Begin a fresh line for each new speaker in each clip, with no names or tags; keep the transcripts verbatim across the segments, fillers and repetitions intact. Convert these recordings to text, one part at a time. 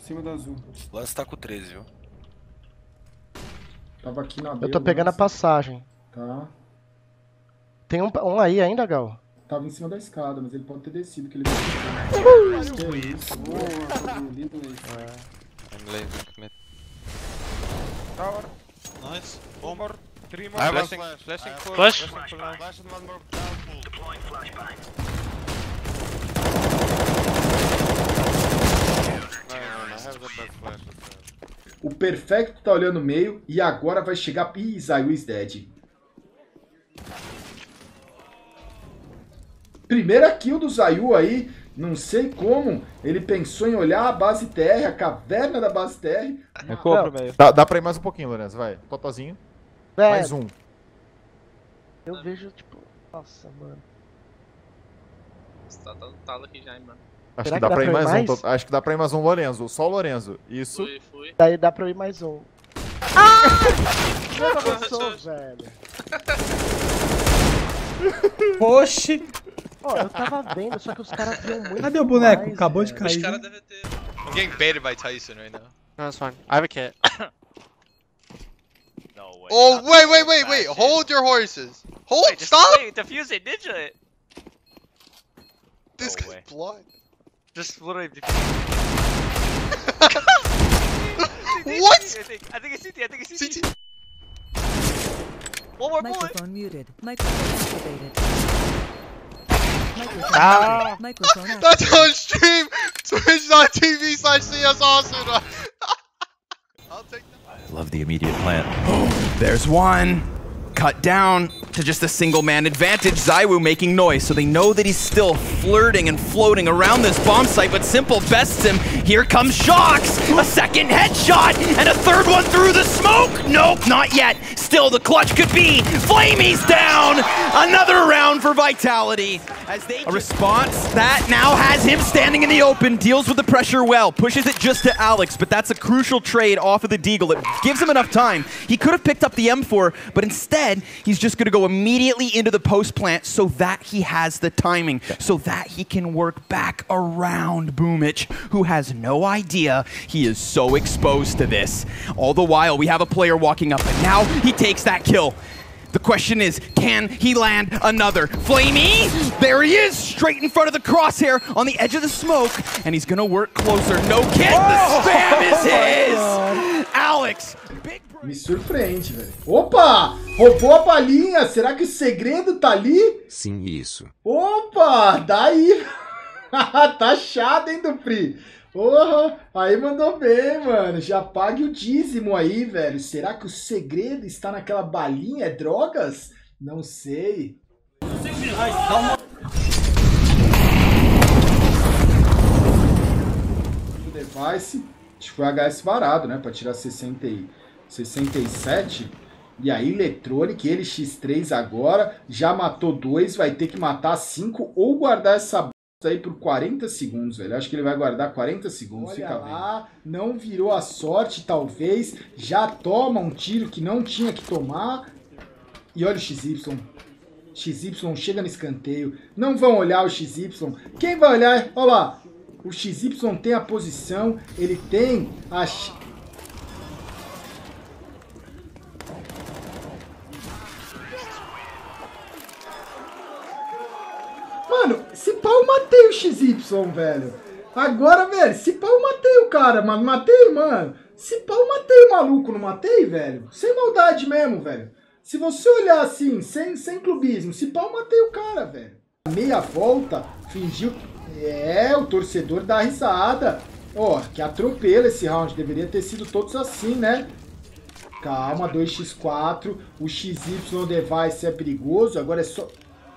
cima do azul.
O Lance tá com treze, viu?
Tava aqui na B.
Eu tô pegando a passagem.
Tá.
Tem um, um aí ainda, Gal?
Tava em cima da escada, mas ele pode ter descido, que ele... Uh! Que isso? Boa, lindo isso.
I'm lasing mid.
Tower.
Nice.
One more. Three more.
I have
Flashing.
flashing, flashing full.
Flash.
Flashing full now.
Flash and one more down full. Deploying flashbang.
No, no, no, I have the best flash.
O Perfecto tá olhando o meio e agora vai chegar... Ih, Zayu is dead. Primeira kill do Zayu aí. Não sei como ele pensou em olhar a base T R, a caverna da base T R.
Recua pro meio.
Dá, dá pra ir mais um pouquinho, Lourenço, vai. Totozinho.
É,
Mais um.
eu vejo, tipo... Nossa, mano.
Você tá dando talo aqui já, hein, mano.
Acho
Será
que dá pra ir mais,
mais?
um. to- Acho que dá pra ir mais um, Lorenzo. Só o Lorenzo. Isso.
Fui, fui.
Daí dá pra eu ir mais um. Ah! Não avançou, velho.
Oxi!
Ó, eu tava vendo, só que os caras viam muito.
Cadê o boneco?
mais,
Acabou de
velho.
Os
cair.
caras devem ter.
I'm getting baited by Tyson right now.
No, it's fine. I have a kit.
No way.
Oh, wait, wait, wait, wait. Hold your horses. Hold,
Wait, just
stop.
wait, defuse it, ninja it.
This
No
guy's
way.
blind.
Just literally defuse
What?
I think, I think it's C T, I think it's
C
C T.
T.
One more bullet.
Microphone muted. Microphone activated. Microphone
Ah.
muted. Microphone activated.
That's on stream. Twitch.tv slash CS Austin. I'll take that.
Love the immediate plant. There's one. Cut down to just a single man advantage. Zayu making noise, so they know that he's still flirting and floating around this bomb site, but Simple bests him. Here comes Shox! A second headshot! And a third one through the smoke! Nope, not yet. Still, the clutch could be. Flamey's down! Another round for Vitality. As they a response that now has him standing in the open, deals with the pressure well, pushes it just to Alex, but that's a crucial trade off of the Deagle. It gives him enough time. He could have picked up the M four, but instead, he's just going to go immediately into the post plant so that he has the timing, so that he can work back around Boomich, who has no idea he is so exposed to this. All the while, we have a player walking up, and now he takes that kill. The question is, can he land another? Flamey, there he is, straight in front of the crosshair on the edge of the smoke, and he's gonna work closer. No kid, the spam is his! Alex, big...
Me surpreende, velho. Opa! Roubou a balinha. Será que o segredo tá ali?
Sim, isso.
Opa! Daí. Tá achado, hein, Dupri? Porra! Aí mandou bem, mano. Já pague o dízimo aí, velho. Será que o segredo está naquela balinha? É drogas? Não sei.
Ai, calma.
O device. Acho que foi H S varado, né? Pra tirar sessenta e sete. E aí, Electronic, ele X três agora. Já matou dois. Vai ter que matar cinco ou guardar essa bosta aí por quarenta segundos, velho. Acho que ele vai guardar quarenta segundos. Olha fica lá, vendo. Não virou a sorte, talvez. Já toma um tiro que não tinha que tomar. E olha o X Y. X Y chega no escanteio. Não vão olhar o X Y. Quem vai olhar? Olha lá. O X Y tem a posição. Ele tem a... Mano, se pá eu matei o X Y, velho. Agora, velho, se pá eu matei o cara, mano. Matei, mano. Se pá eu matei o maluco, não matei, velho? Sem maldade mesmo, velho. Se você olhar assim, sem, sem clubismo, se pá eu matei o cara, velho. Meia volta, fingiu... É, o torcedor dá risada. Ó, que atropelo esse round. Deveria ter sido todos assim, né? Calma, dois por quatro. O X Y device é perigoso. Agora é só...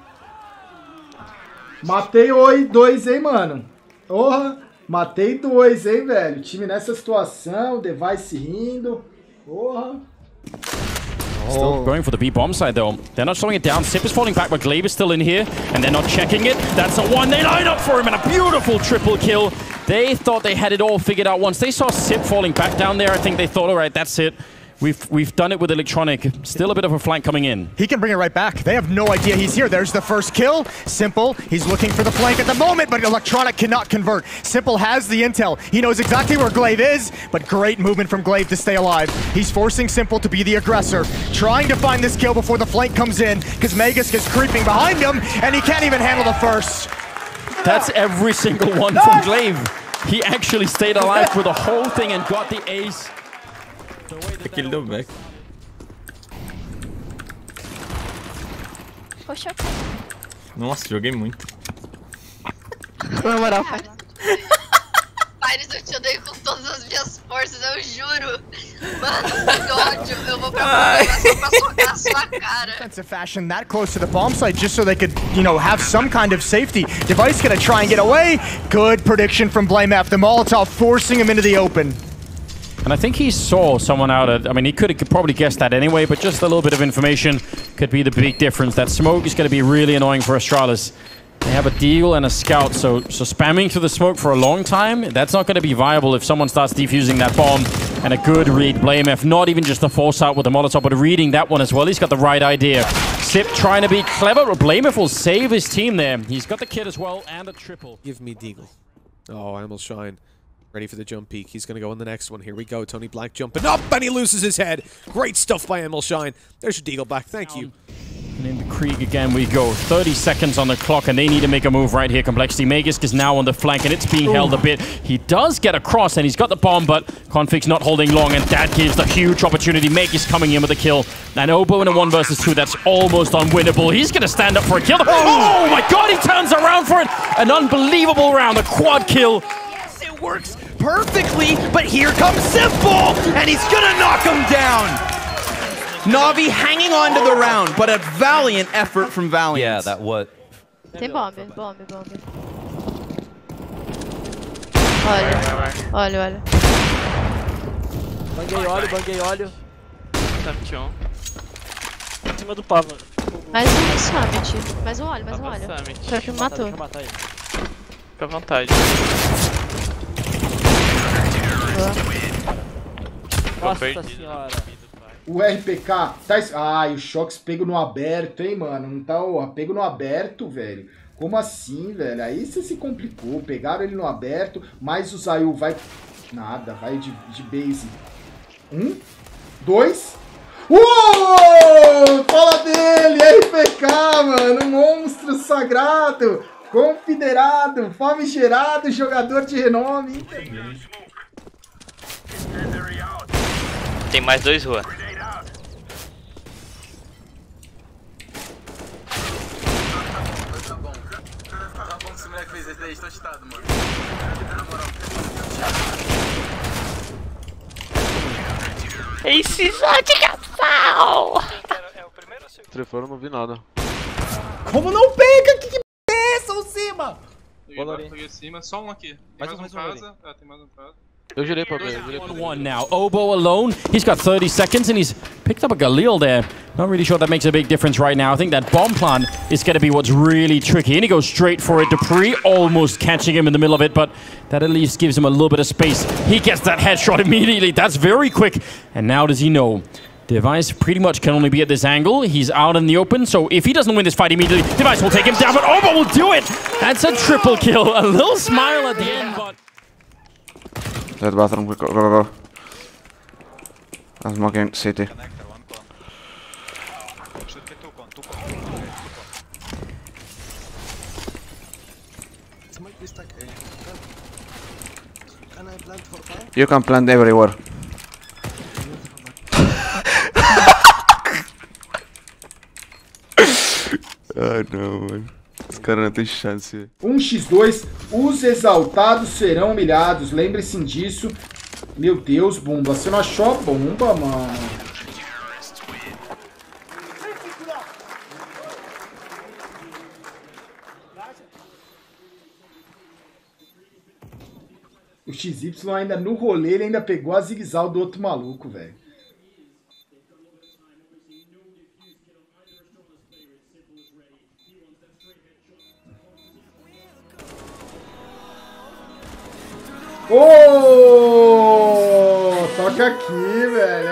Matei oi, dois, hein, mano? Porra, matei dois, hein, velho? Time nessa situação, device rindo. Porra.
Still going for the B bomb side though. They're not slowing it down. Sip is falling back, but Glaive is still in here, and they're not checking it. That's a one. They line up for him, and a beautiful triple kill. They thought they had it all figured out. Once they saw Sip falling back down there, I think they thought, all right, that's it. We've we've done it with Electronic. Still a bit of a flank coming in.
He can bring it right back. They have no idea he's here. There's the first kill. Simple. He's looking for the flank at the moment, but Electronic cannot convert. Simple has the intel. He knows exactly where Glaive is, but great movement from Glaive to stay alive. He's forcing Simple to be the aggressor, trying to find this kill before the flank comes in, because Magisk is creeping behind him, and he can't even handle the first.
That's every single one from Glaive. He actually stayed alive for the whole thing and got the ace.
Ele deu back.
Poxa.
Nossa, joguei muito.
Na moral,
Pires, eu te odeio com todas as minhas forças, eu juro. Mano, que ódio. Eu vou pra só pra socar a sua cara.
Defensive fashion that close to the bomb site just so they could, you know, have some kind of safety. Device gonna try and get away. Good prediction from BlameF. The Molotov forcing him into the open.
And I think he saw someone out at... I mean, he could have probably guessed that anyway, but just a little bit of information could be the big difference. That smoke is going to be really annoying for Astralis. They have a deagle and a scout, so so spamming through the smoke for a long time, that's not going to be viable if someone starts defusing that bomb. And a good read, BlameF, not even just the force out with the Molotov, but reading that one as well. He's got the right idea. Sip trying to be clever, but BlameF will save his team there. He's got the kit as well, and a triple.
Give me deagle. Oh, Emilshine. Ready for the jump peek. He's going to go in the next one. Here we go. Tony Black jumping up, and he loses his head. Great stuff by Emilshine. There's your deagle back. Thank you.
And into Krieg again we go. thirty seconds on the clock, and they need to make a move right here. Complexity. Magisk is now on the flank, and it's being Ooh. held a bit. He does get across, and he's got the bomb, but Config's not holding long, and that gives the huge opportunity. Magisk coming in with a kill. And Obo in a one versus two, that's almost unwinnable. He's going to stand up for a kill. Oh my god, he turns around for it! An unbelievable round, a quad kill.
Yes, it works perfectly, but here comes Simple, and he's going to knock him down. Na'Vi hanging on to the round, but a valiant effort from Valiant.
Yeah, that what?
Tem bomb, bomb, bomb. Olha, olha, olha.
Banguei óleo, banguei óleo.
Samtion.
Em cima do pavo.
Mais um Summit. Mais um óleo, mais um óleo. Pior que me matou.
Deixa eu matar ele.
Fica à vontade.
Nossa senhora.
O R P K tá... Ai, o Shox pego no aberto, hein, mano? Não tá o pego no aberto, velho. Como assim, velho? Aí você se complicou. Pegaram ele no aberto, mas o Zayu vai... Nada, vai de, de base. Um, dois... Uou! Fala dele, R P K, mano. Monstro sagrado, confederado, famigerado, jogador de renome.
Tem mais dois rua.
Esse moleque fez esse daí, estou cheatado, mano.
Esse só de casal!
Trefora, eu não vi nada.
Como não pega? Que que é essa, o cima?
Peguei cima, só um aqui. Tem mais, mais um, um casa. Ah, tem mais um casa.
Eu girei pra ver, eu girei pra ver.
One now. Obo alone. He's got thirty seconds and he's picked up a Galil there. Not really sure that makes a big difference right now. I think that bomb plant is going to be what's really tricky. And he goes straight for it. Dupree almost catching him in the middle of it, but that at least gives him a little bit of space. He gets that headshot immediately. That's very quick. And now does he know? Device pretty much can only be at this angle. He's out in the open, so if he doesn't win this fight immediately, Device will take him down, but Obo will do it! That's a triple kill. A little smile at the end, but...
Dead bathroom, go, go, go, go. I'm smoking city. You can plant everywhere. Ah, não, mano. Os caras não tem chance.
um contra dois, os exaltados serão humilhados. Lembre-se disso. Meu Deus, Bumba. Você não achou a bomba, mano? O X Y ainda no rolê, ele ainda pegou a zigue-zague do outro maluco, velho. Ô! Oh, toca aqui, velho.